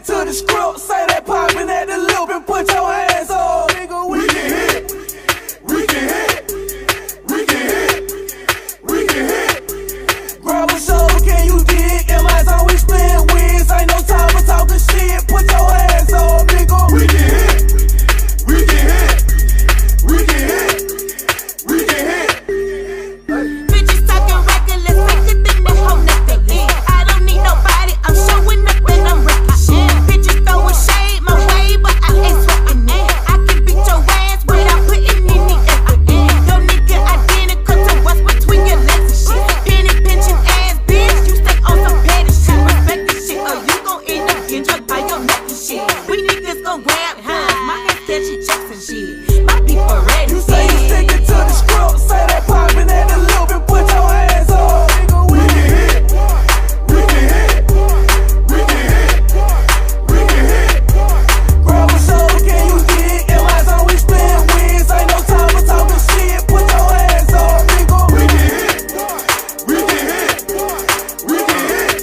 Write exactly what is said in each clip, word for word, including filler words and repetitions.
to the script, say that poppin' at the loop and put your hands up. Nigga, we can hit, we can hit, we can hit, we can hit. Grab a shoulder, can you dig? M I's always split wins, ain't no time for talking shit. Put your hands up, nigga. We can hit, we can hit, we can hit, we can hit. Bitches talking reckless, quicker than the whole nothing. I don't need nobody, I'm showing up and I'm wrecking shit. Bitches throwing shade my way, but I ain't sweating it. I can beat your ass without putting any effort in. Your nigga identical to what's between your legs and shit. Penny pinching ass bitch, you stay on some petty shit. Respect the shit, or you gon' end up getting drugged by your neck and shit. We niggas gon' grab guns, my extension checks and shit. My people ready. You say you stickin' to the script, say that poppin' at the loop and put your hands up. Nigga, we can hit, we can hit, we can hit, we can hit. Grab a shoulder, can you dig? M I's always split wins, ain't no time for talking shit. Put your hands up, nigga. We can hit, we can hit, we can hit,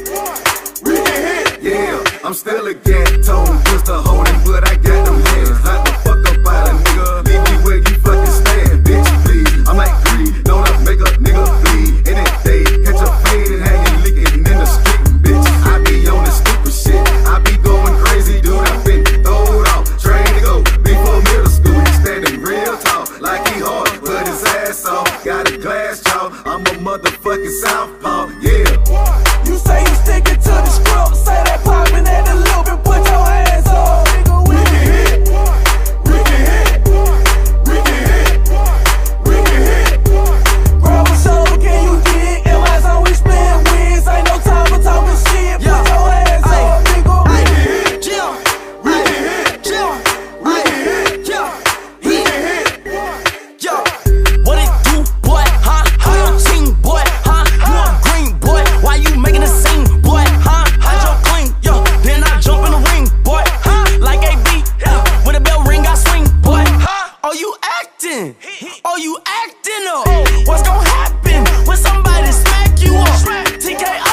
we can hit. Yeah, I'm still a gat tone, just a holding, but I got them hands. Knock the fuck up out of nigga. Leave me where you fucking stand, bitch, please. I'm like greed, don't I make a nigga bleed. Any day, catch a fade and hang you licking in the street, bitch. I be on this stupid shit, I be going crazy, dude. I been throwed off, trained to go before middle school. He standing real tall, like he hard, put his ass off. Got a glass jaw, I'm a motherfucking southpaw, yeah. You say you stickin' to the script, say that poppin' at the loop and put your hands up. Nigga, we can hit, we can hit, we can hit, we can hit. Grab a shoulder, can you dig? M I's always split wins, ain't no time for talking shit. Put your hands up, nigga. We can hit, we can hit, we can hit, we can hit. Yo, what it do, boy, huh? Who your team, boy, huh? You a green, boy, why you making a scene, boy, huh? I jump clean, yo, then I jump in the ring, boy, huh? Like A B, yeah, when the bell ring, I swing, boy, huh? Oh, you acting, oh, you acting up. What's gonna happen when somebody smack you up? T K